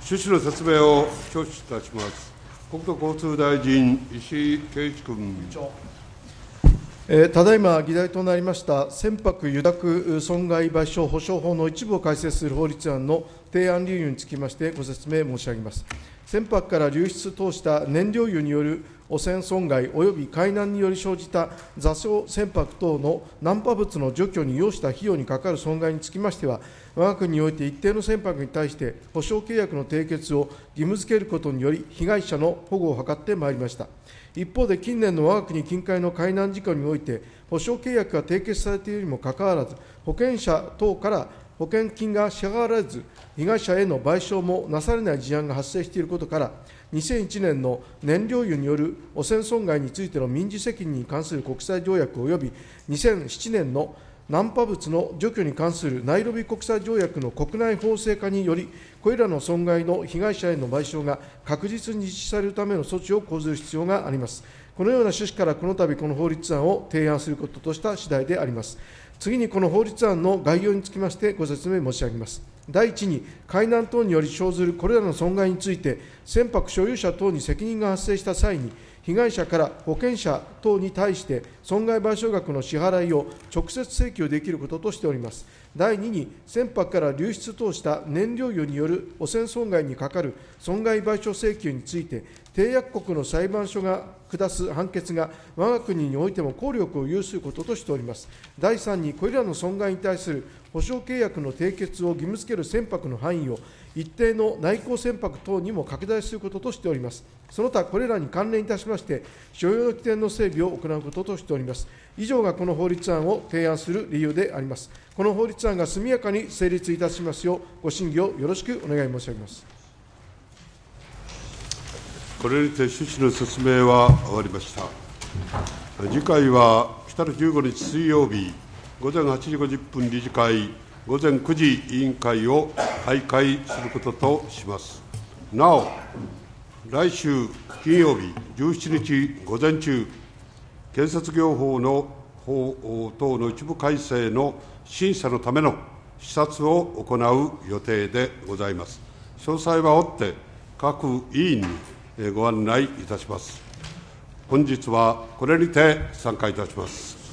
趣旨の説明を挙手いたします。国土交通大臣、石井啓一君。 ただいま議題となりました船舶油濁損害賠償保障法の一部を改正する法律案の提案理由につきましてご説明申し上げます。船舶から流出等した燃料油による汚染損害及び海難により生じた座礁船舶等の難破物の除去に要した費用にかかる損害につきましては、我が国において一定の船舶に対して保証契約の締結を義務付けることにより、被害者の保護を図ってまいりました。一方で、近年の我が国近海の海難事故において、保証契約が締結されているにもかかわらず、保険者等から保険金が支払われず、被害者への賠償もなされない事案が発生していることから、2001年の燃料油による汚染損害についての民事責任に関する国際条約及び2007年の難破物の除去に関するナイロビ国際条約の国内法制化により、これらの損害の被害者への賠償が確実に実施されるための措置を講ずる必要があります。このような趣旨から、この度この法律案を提案することとした次第であります。次に、この法律案の概要につきましてご説明申し上げます。第一に、海難等により生ずるこれらの損害について、船舶所有者等に責任が発生した際に、被害者から保険者等に対して損害賠償額の支払いを直接請求できることとしております。第2に、船舶から流出等した燃料油による汚染損害にかかる損害賠償請求について、締約国の裁判所が下す判決が我が国においても効力を有することとしております。第3に、これらの損害に対する保証契約の締結を義務付ける船舶の範囲を一定の内航船舶等にも拡大することとしております。その他、これらに関連いたしまして、所要の規定の整備を行うこととしております。以上がこの法律案を提案する理由であります。この法律案が速やかに成立いたしますよう、ご審議をよろしくお願い申し上げます。 これにて趣旨の説明は終わりました。次回は来たる15日水曜日、午前8時50分理事会、午前9時委員会を開会することとします。なお、来週金曜日17日午前中、建設業法の法等の一部改正の審査のための視察を行う予定でございます。詳細は追って各委員にご案内いたします。本日はこれにて散会いたします。